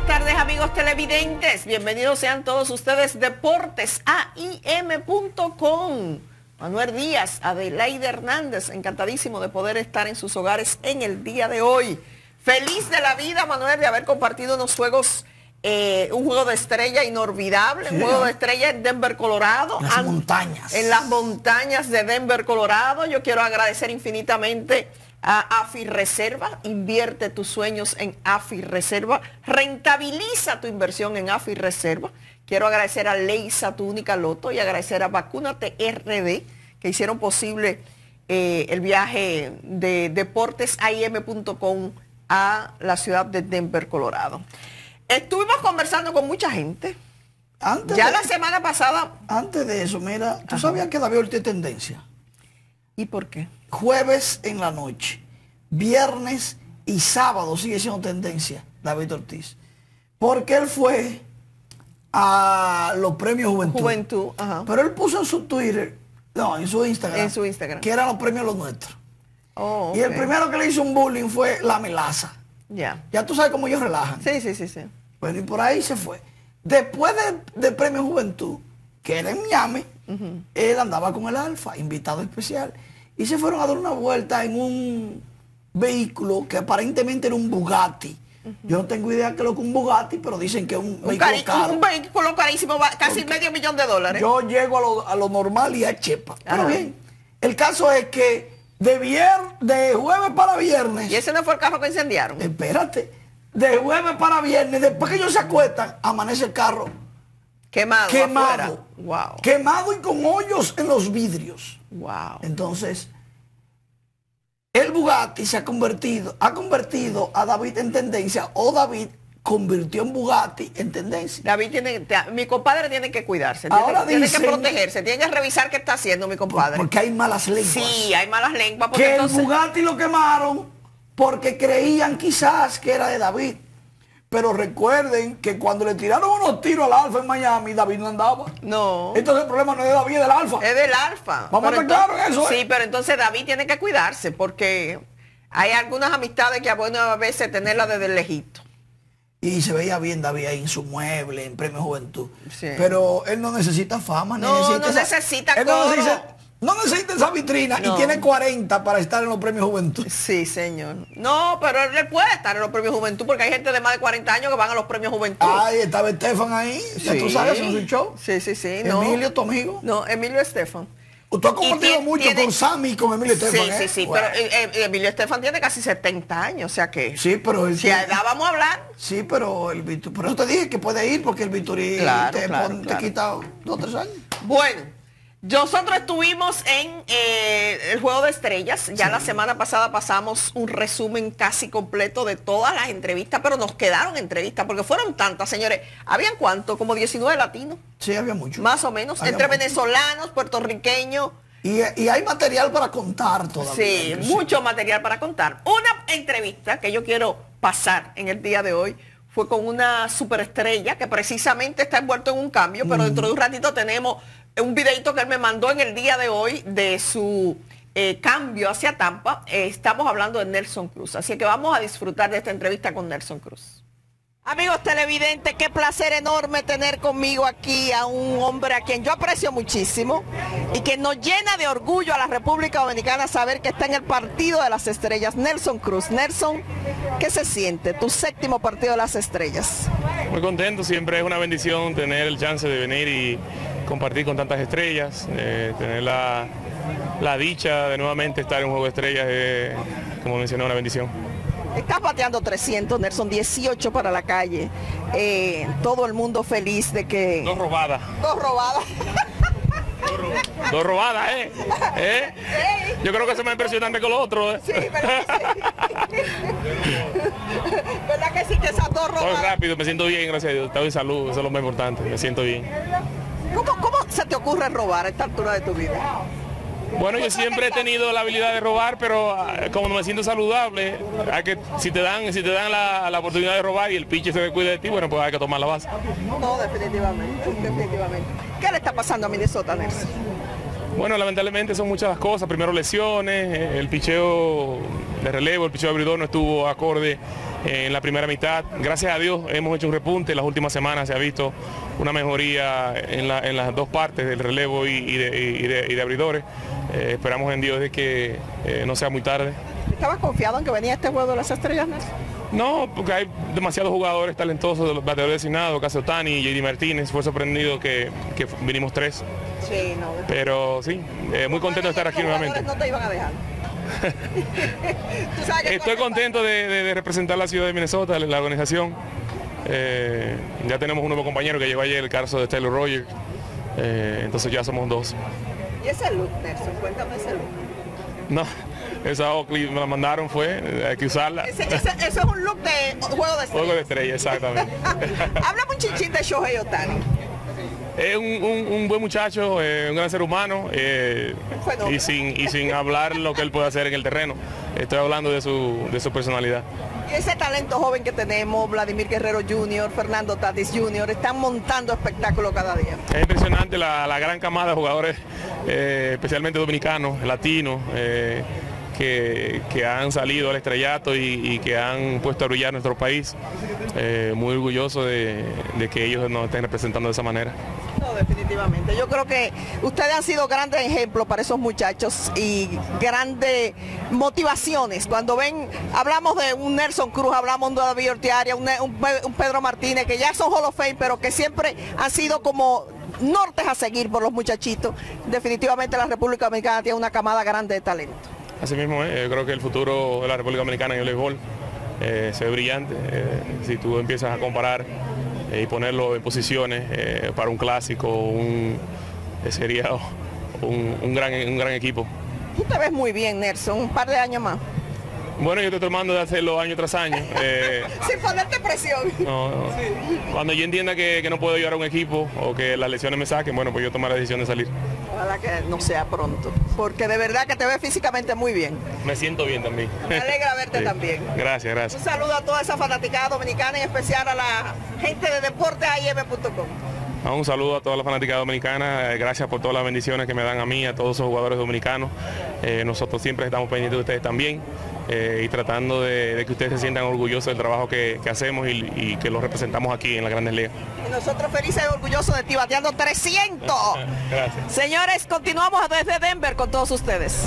buenas tardes, amigos televidentes. Bienvenidos sean todos ustedes Deportes AIM.com. Manuel Díaz, Adelaide Hernández, encantadísimo de poder estar en sus hogares en el día de hoy. Feliz de la vida, Manuel, de haber compartido unos juegos, un juego de estrella inolvidable, sí, un juego de estrella en Denver, Colorado. En las montañas. En las montañas de Denver, Colorado. Yo quiero agradecer infinitamente a AFI Reserva. Invierte tus sueños en AFI Reserva. Rentabiliza tu inversión en AFI Reserva. Quiero agradecer a Leisa, tu única loto, y agradecer a Vacúnate RD, que hicieron posible el viaje de Deportes AIM.com a la ciudad de Denver, Colorado. Estuvimos conversando con mucha gente. La semana pasada. Antes de eso, mira, ¿tú sabías que David Ortiz es tendencia? ¿Y por qué? Jueves en la noche, viernes y sábado sigue siendo tendencia David Ortiz. Porque él fue a los premios Juventud. Pero él puso en su Twitter, no, en su Instagram, que eran los premios los nuestros. Oh, okay. Y el primero que le hizo un bullying fue la Melaza. Ya tú sabes cómo ellos relajan. Sí. Bueno, y por ahí se fue. Después del premio Juventud, que era en Miami, él andaba con el Alfa, invitado especial. Y se fueron a dar una vuelta en un vehículo que aparentemente era un Bugatti. Yo no tengo idea que es lo que es un Bugatti, pero dicen que es un vehículo caro. Un vehículo carísimo, casi medio millón de dólares. Yo llego a lo normal y a chepa. Pero bien, el caso es que de jueves para viernes. ¿Y ese no fue el carro que incendiaron? Espérate. De jueves para viernes, después que ellos se acuestan, amanece el carro quemado. Wow. Quemado y con hoyos en los vidrios. Wow. Entonces, el Bugatti ha convertido a David en tendencia, o David convirtió en Bugatti en tendencia. Mi compadre tiene que cuidarse, tiene que protegerse, tiene que revisar qué está haciendo mi compadre. Porque hay malas lenguas. Sí, hay malas lenguas. Que entonces el Bugatti lo quemaron porque creían quizás que era de David. Pero recuerden que cuando le tiraron unos tiros al Alfa en Miami, David no andaba. No. Entonces el problema no es de David, es del Alfa. Es del Alfa. Vamos a estar claros en eso. Sí, pero entonces David tiene que cuidarse porque hay algunas amistades que es bueno a veces tenerlas desde lejito. Y se veía bien David ahí en su mueble, en Premio Juventud. Sí. Pero él no necesita fama. No necesita coro. No necesita esa vitrina y tiene 40 para estar en los Premios Juventud. Sí, señor. No, pero él puede estar en los Premios Juventud porque hay gente de más de 40 años que van a los Premios Juventud. Ay, estaba Estefan ahí. Sí. ¿Tú sabes en su show? Sí. Emilio, tu amigo. No, Emilio Estefan. Tú has compartido mucho con Sammy y con Emilio Estefan. Sí. Bueno. Pero Emilio Estefan tiene casi 70 años, o sea que... Sí, pero él... Si a edad vamos a hablar. Sí, pero el Vituri... Por eso te dije que puede ir porque el Vituri te quita 2 o 3 años. Bueno. Nosotros estuvimos en el Juego de Estrellas. Ya la semana pasada pasamos un resumen casi completo de todas las entrevistas, pero nos quedaron entrevistas porque fueron tantas, señores. ¿Habían cuánto? ¿Como 19 latinos? Sí, había mucho. Más o menos. Entre venezolanos, puertorriqueños. Y hay material para contar todavía. Sí, mucho material para contar. Una entrevista que yo quiero pasar en el día de hoy fue con una superestrella que precisamente está envuelto en un cambio, pero dentro de un ratito tenemos un videito que él me mandó en el día de hoy de su cambio hacia Tampa. Estamos hablando de Nelson Cruz, así que vamos a disfrutar de esta entrevista con Nelson Cruz. Amigos televidentes, qué placer enorme tener conmigo aquí a un hombre a quien yo aprecio muchísimo y que nos llena de orgullo a la República Dominicana saber que está en el partido de las estrellas. Nelson Cruz. Nelson, ¿qué se siente? Tu 7º partido de las estrellas. Muy contento, siempre es una bendición tener el chance de venir y compartir con tantas estrellas, tener la dicha de nuevamente estar en un juego de estrellas, como mencioné, una bendición. Estás bateando 300, Nelson, 18 para la calle. Todo el mundo feliz de que... 2 robadas. 2 robadas. 2 robadas, Yo creo que eso es más impresionante que lo otro, Sí, ¿verdad que sí? ¿Verdad que sí que esas 2 robadas? Estoy rápido, me siento bien, gracias a Dios. Estoy en salud, eso es lo más importante, me siento bien. ¿Cómo se te ocurre robar a esta altura de tu vida? Bueno, yo siempre he tenido la habilidad de robar, pero como no me siento saludable, si te dan la oportunidad de robar y el pitcher se descuida de ti, bueno, pues hay que tomar la base. No, definitivamente. ¿Qué le está pasando a Minnesota, Nelson? Bueno, lamentablemente son muchas las cosas. Primero lesiones, el picheo de relevo, el picheo de abridor no estuvo acorde en la primera mitad. Gracias a Dios hemos hecho un repunte. Las últimas semanas se ha visto una mejoría en las dos partes del relevo y de abridores. Esperamos en Dios de que no sea muy tarde. ¿Estabas confiado en que venía este juego de las estrellas, Nelson? No, porque hay demasiados jugadores talentosos de los bateadores designados, Casio Ohtani y JD Martínez. Fue sorprendido que vinimos 3. Sí, no. Pero sí, muy contento de estar aquí nuevamente. No te iban a dejar. Estoy contento de representar la ciudad de Minnesota, la organización. Ya tenemos un nuevo compañero que llegó ayer, el caso de Taylor Rogers. Entonces ya somos 2. ¿Y ese look, Nelson? Cuéntame ese look. No, esa Oakley me la mandaron, hay que usarla. Eso es un look de juego de estrellas. Juego de estrella, exactamente. Háblame un chinchín de Shohei Ohtani. Es un buen muchacho, un gran ser humano, y sin hablar lo que él puede hacer en el terreno. Estoy hablando de su personalidad. Y ese talento joven que tenemos, Vladimir Guerrero Jr., Fernando Tatis Jr., están montando espectáculos cada día. Es impresionante la gran camada de jugadores, especialmente dominicanos, latinos, que han salido al estrellato y que han puesto a brillar nuestro país. Muy orgulloso de que ellos nos estén representando de esa manera. No, definitivamente. Yo creo que ustedes han sido grandes ejemplos para esos muchachos y grandes motivaciones. Cuando hablamos de un Nelson Cruz, hablamos de David Ortiaria, un Pedro Martínez, que ya son Hall of Fame, pero que siempre han sido como nortes a seguir por los muchachitos. Definitivamente la República Dominicana tiene una camada grande de talento. Así mismo, yo creo que el futuro de la República Dominicana en el béisbol se ve brillante. Si tú empiezas a comparar y ponerlo en posiciones para un clásico, sería un gran equipo. Tú te ves muy bien, Nelson, un par de años más. Bueno, yo estoy tomando de hacerlo año tras año. Sin ponerte presión. No. Cuando yo entienda que no puedo llevar a un equipo o que las lesiones me saquen, bueno, pues yo tomaré la decisión de salir. Ojalá que no sea pronto, porque de verdad que te ves físicamente muy bien. Me siento bien también. Me alegra verte también. Gracias. Un saludo a toda esa fanaticada dominicana, en especial a la gente de deportesaim.com. Un saludo a toda la fanática dominicana, gracias por todas las bendiciones que me dan a mí, a todos esos jugadores dominicanos. Nosotros siempre estamos pendientes de ustedes también y tratando de que ustedes se sientan orgullosos del trabajo que hacemos y que los representamos aquí en las Grandes Ligas. Y nosotros felices y orgullosos de ti, bateando 300. Gracias. Señores, continuamos desde Denver con todos ustedes.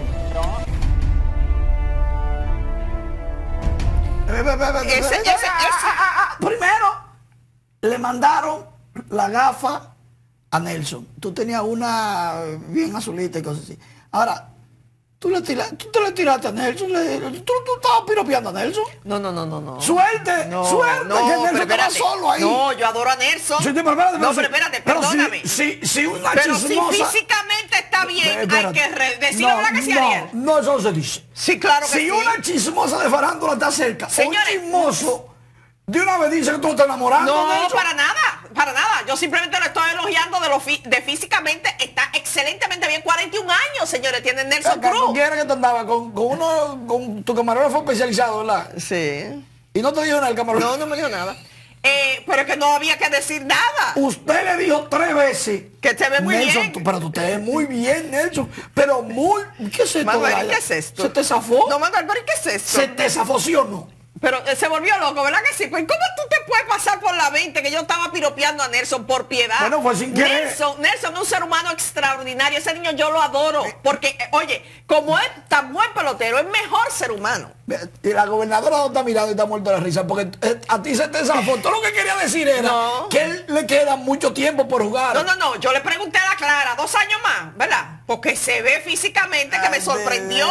Primero, le mandaron la gafa a Nelson. Tú tenías una bien azulita y cosas así. Ahora, tú te le tiraste a Nelson. ¿Tú estabas piropeando a Nelson? No. Suerte, suerte, que Nelson estaba solo ahí. No, yo adoro a Nelson. Sí, pero espérate, perdóname. Si una pero chismosa... si físicamente está bien, hay que decirle verdad que sí, Ariel. No, eso no se dice. Sí, claro que sí. Si una chismosa de farándula está cerca, señores, un chismoso de una vez dice que tú estás enamorando. No, para nada. Yo simplemente lo estoy elogiando de físicamente. Está excelentemente bien. 41 años, señores, tiene Nelson Cruz. ¿Tú quieres que te andaba con tu camarógrafo especializado, verdad? Sí. ¿Y no te dijo nada el camarógrafo? No me dijo nada. Pero es que no había que decir nada. Usted le dijo 3 veces que te ve muy Nelson, bien. Pero tú te ves muy bien, Nelson. Pero muy... ¿Qué es esto? Manuel, ¿qué es esto? ¿Se te zafó? No, Manuel, ¿pero qué es esto? ¿Se te zafó, sí o no? Pero se volvió loco, ¿verdad que sí? Pues ¿cómo tú te puedes pasar por la 20 que yo estaba piropeando a Nelson por piedad? Bueno, fue sin querer. Nelson es un ser humano extraordinario. Ese niño yo lo adoro. Porque, oye, como es tan buen pelotero, es mejor ser humano. Y la gobernadora no está mirando y está muerta de la risa. Porque a ti se te zafó. Todo lo que quería decir era que él le queda mucho tiempo por jugar. No. Yo le pregunté a la Clara, 2 años más, ¿verdad? Porque se ve físicamente que me sorprendió.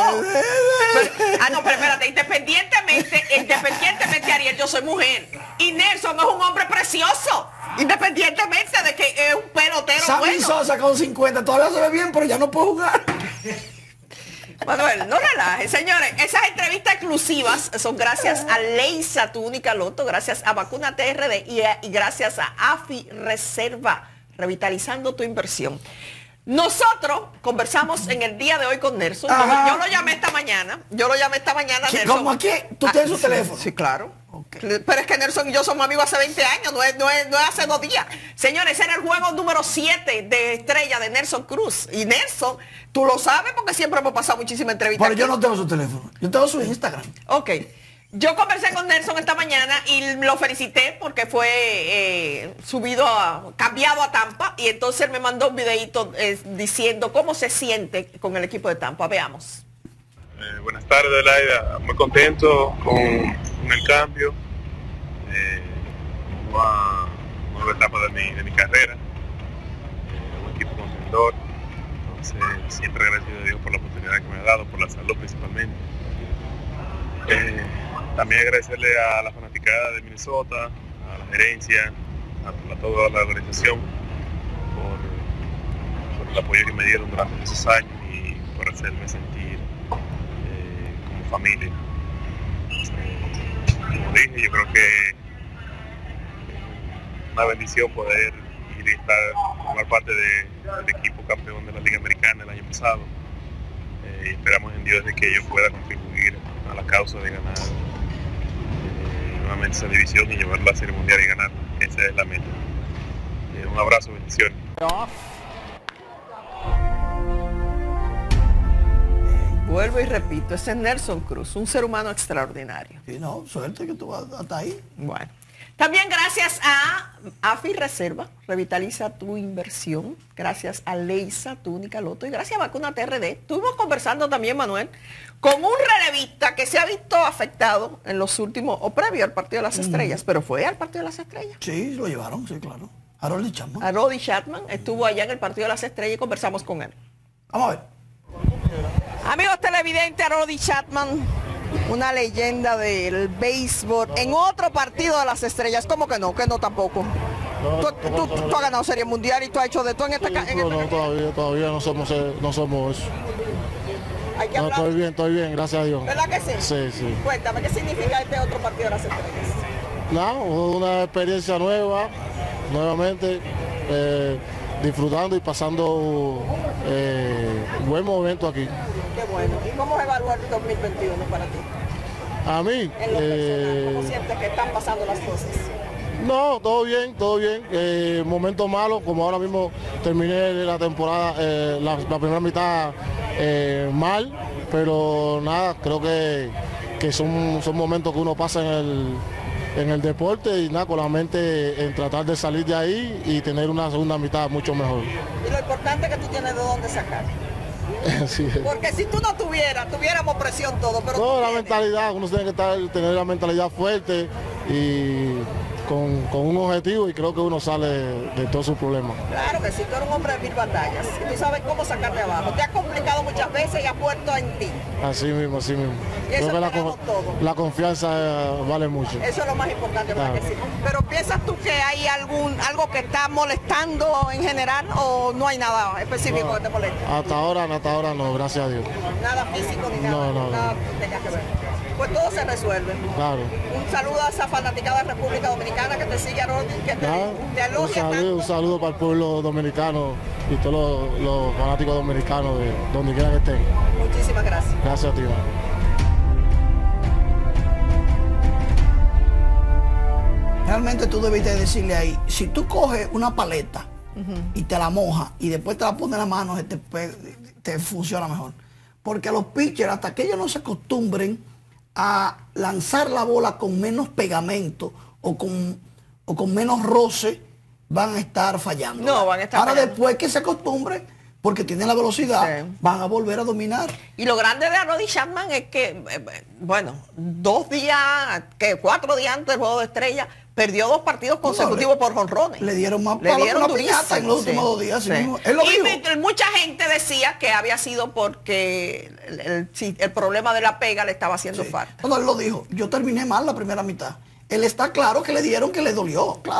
Pero espérate, independientemente, Ariel, yo soy mujer. Y Nelson es un hombre precioso. Independientemente de que es un pelotero Sammy Sosa con 50 todavía se ve bien, pero ya no puede jugar. Manuel, no relajes, señores. Esas entrevistas exclusivas son gracias a Leisa, tu única loto, gracias a Vacuna TRD y gracias a AFI Reserva, revitalizando tu inversión. Nosotros conversamos en el día de hoy con Nelson. Yo lo llamé esta mañana. Nelson. ¿Cómo aquí? ¿Tú tienes su teléfono? Sí, claro. Okay. Pero es que Nelson y yo somos amigos hace 20 años, no es hace 2 días. Señores, era el juego número 7 de estrella de Nelson Cruz. Y Nelson, tú lo sabes porque siempre hemos pasado muchísimas entrevistas. Pero yo no tengo su teléfono. Yo tengo su Instagram. Ok. Yo conversé con Nelson esta mañana y lo felicité porque fue cambiado a Tampa, y entonces él me mandó un videito diciendo cómo se siente con el equipo de Tampa. Veamos. Buenas tardes, Adelaida. Muy contento con el cambio. Nueva etapa de mi carrera. Un equipo contendor. Entonces, siempre agradecido a Dios por la oportunidad que me ha dado, por la salud principalmente. También agradecerle a la fanaticada de Minnesota, a la gerencia, a toda la organización por el apoyo que me dieron durante esos años y por hacerme sentir como familia. Como dije, yo creo que es una bendición poder ir y formar parte del equipo campeón de la Liga Americana el año pasado. Y esperamos en Dios de que yo pueda contribuir a la causa de ganar nuevamente esa división y llevarla a la Serie Mundial y ganar. Esa es la meta. Un abrazo, bendiciones. Vuelvo y repito, ese es Nelson Cruz, un ser humano extraordinario. Sí, no, suerte que tú vas hasta ahí. Bueno. También gracias a AFI Reserva, revitaliza tu inversión. Gracias a Leisa, tu única loto. Y gracias a Vacuna TRD. Estuvimos conversando también, Manuel, con un relevista que se ha visto afectado en los últimos, o previo al Partido de las Estrellas, pero fue al Partido de las Estrellas. Sí, lo llevaron, sí, claro. Harold Chapman. Harold Chapman estuvo allá en el Partido de las Estrellas y conversamos con él. Vamos a ver. Amigos televidentes, Harold Chapman, una leyenda del béisbol, en otro Partido de las Estrellas. ¿Cómo que no? Que no tampoco. Tú has ganado Serie Mundial y tú has hecho de todo en esta casa. No, todavía no somos eso. Hay que hablar. Estoy bien, gracias a Dios. ¿Verdad que sí? Sí. Cuéntame, ¿qué significa este otro Partido de las Estrellas? No, una experiencia nueva, nuevamente, disfrutando y pasando un buen momento aquí. Qué bueno. ¿Y cómo se evalúa el 2021 para ti? A mí, En lo personal, ¿cómo sientes que están pasando las cosas? no, todo bien. Momentos malos, como ahora mismo terminé la temporada, la primera mitad mal, pero nada, creo que son momentos que uno pasa en el deporte y nada, con la mente en tratar de salir de ahí y tener una segunda mitad mucho mejor. Y lo importante es que tú tienes de dónde sacar. Sí. Porque si tú no tuviéramos presión todo, pero No, la mentalidad, uno tiene que tener la mentalidad fuerte y con un objetivo, y creo que uno sale de todos sus problemas. Claro que sí, tú eres un hombre de 1000 batallas y tú sabes cómo sacarte abajo. Te has complicado muchas veces y has puesto en ti. Así mismo. Y eso Creo que tenemos todo. la confianza vale mucho. Eso es lo más importante, ¿verdad Claro. que sí? Pero ¿piensas tú que hay algo que está molestando en general o no hay nada específico que te moleste? Hasta ahora no, gracias a Dios. Nada físico ni nada, No. nada que tenga que ver. Pues todo se resuelve. Claro. Un saludo a esa fanaticada de República Dominicana que te sigue, Harold, que te elogia tanto. Un saludo para el pueblo dominicano y todos los fanáticos dominicanos de donde quiera que estén. Muchísimas gracias. Gracias a ti. Realmente tú debiste decirle ahí, si tú coges una paleta y te la mojas y después te la pones en la mano, te funciona mejor. Porque los pitchers, hasta que ellos no se acostumbren a lanzar la bola con menos pegamento o con menos roce, van a estar fallando. No, van a estar Ahora fallando. después que se acostumbren, porque tienen la velocidad, Sí. van a volver a dominar. Y lo grande de Harold Chapman es que, bueno, 4 días antes del Juego de Estrellas, perdió 2 partidos consecutivos por jonrones. Le dieron más Le palo que dieron una piñata en los últimos 2 días. así mismo. Él lo dijo. Y mucha gente decía que había sido porque el problema de la pega le estaba haciendo Sí. falta. No, él lo dijo. Yo terminé mal la primera mitad. Él está claro que le dieron, que le dolió. Claro.